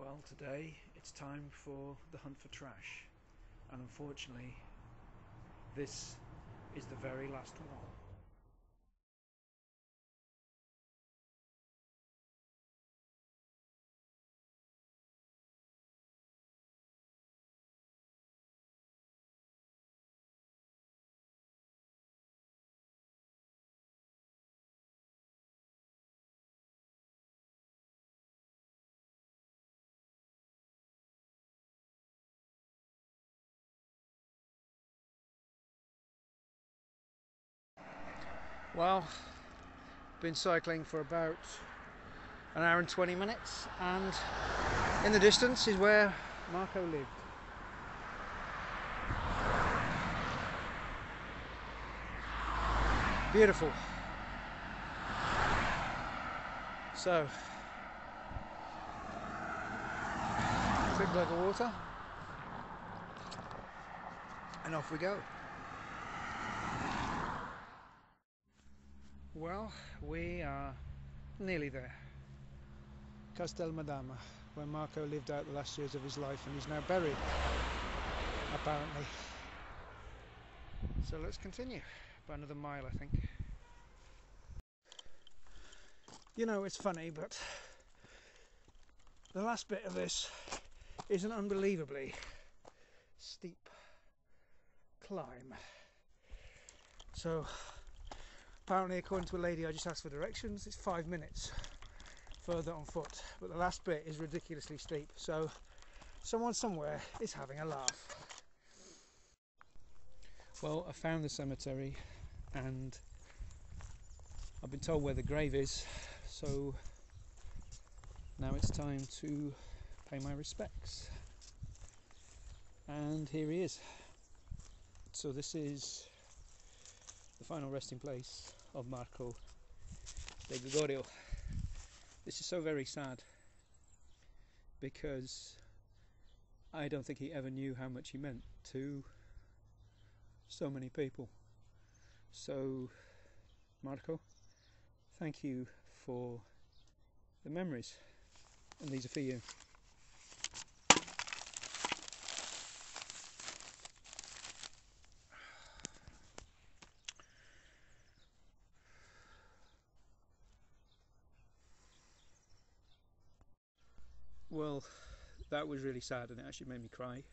Well, today it's time for the hunt for trash, and unfortunately this is the very last one. Well, been cycling for about an hour and 20 minutes, and in the distance is where Marco lived. Beautiful. So, quick glug of water, and off we go. Well, we are nearly there. Castel Madama, where Marco lived out the last years of his life, and he's now buried, apparently. So let's continue, about another mile I think. You know, it's funny, but the last bit of this is an unbelievably steep climb. So apparently, according to a lady I just asked for directions, it's 5 minutes further on foot, but the last bit is ridiculously steep, so someone somewhere is having a laugh. Well, I found the cemetery and I've been told where the grave is, so now it's time to pay my respects. And here he is. So this is the final resting place of Marco de Gregorio. This is so very sad because I don't think he ever knew how much he meant to so many people. So Marco, thank you for the memories, and these are for you. Well, that was really sad, and it actually made me cry.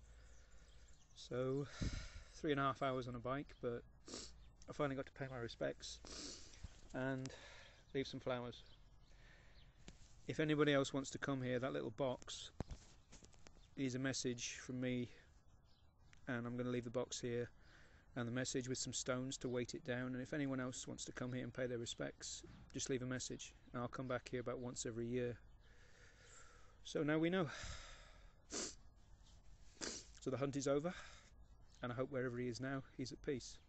So 3.5 hours on a bike, but I finally got to pay my respects and leave some flowers. If anybody else wants to come here, that little box is a message from me, and I'm going to leave the box here and the message with some stones to weight it down. And if anyone else wants to come here and pay their respects, just leave a message, and I'll come back here about once every year. So now we know. So the hunt is over, and I hope wherever he is now, he's at peace.